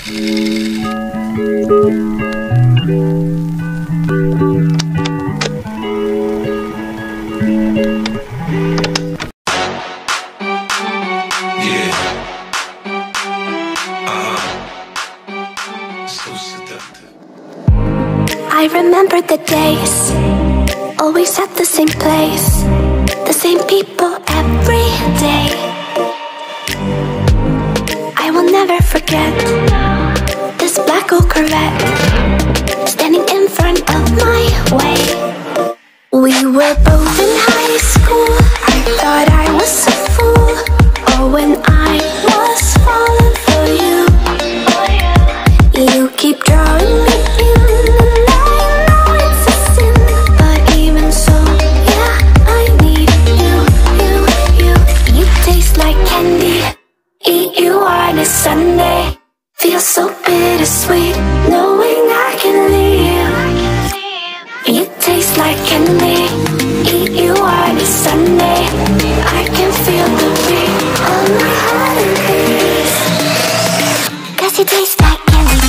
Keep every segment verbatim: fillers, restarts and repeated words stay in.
I remember the days, always at the same place, the same people every day. I will never forget this black old Corvette standing in front of my way. We were both in high school, I thought I was a fool. Oh, when I was falling for you, you keep drawing me in. Sunday feels so bittersweet, knowing I can leave. You taste like candy, eat you on a Sunday. I can feel the beat on my heart and peace. Cause you taste like candy.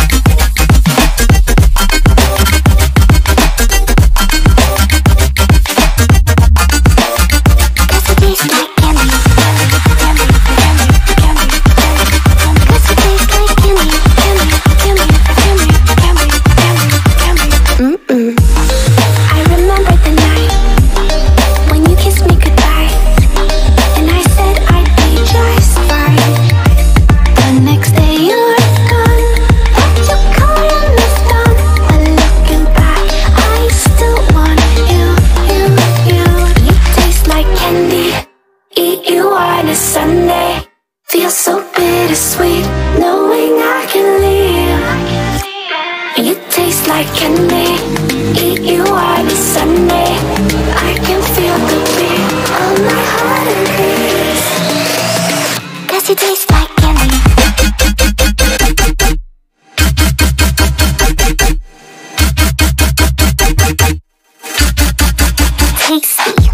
Cause you taste like candy. Sunday feels so bittersweet, knowing I can leave. You taste like candy, eat you on a Sunday. I can feel the beat on my heart and peace. Cause you taste like candy. Tasty.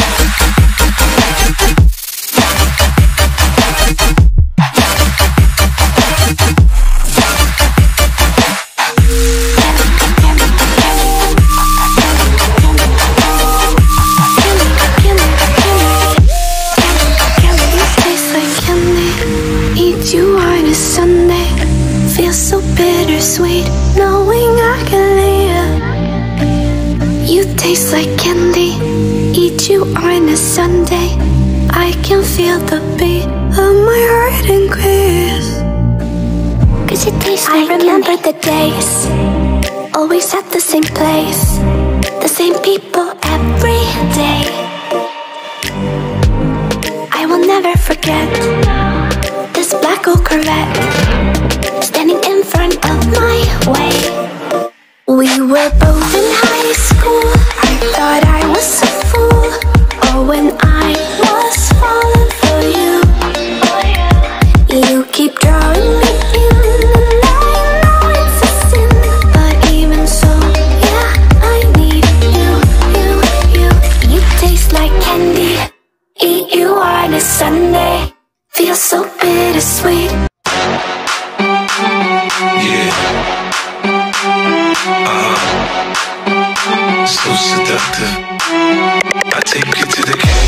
So bittersweet, knowing I can leave. You taste like candy, eat you on a Sunday. I can feel the beat of my heart increase. Cause you taste like I remember candy. The days, always at the same place, the same people every day. I will never forget this black old Corvette standing in front of my way. We were both in high school, I thought I was a fool. Oh, when I was falling for you, you keep drawing me in. And I know it's a sin, but even so, yeah, I need you, you, you. You taste like candy, eat you on a Sunday. Feels so bittersweet. Yeah. Uh-huh. So seductive. I take you to the game.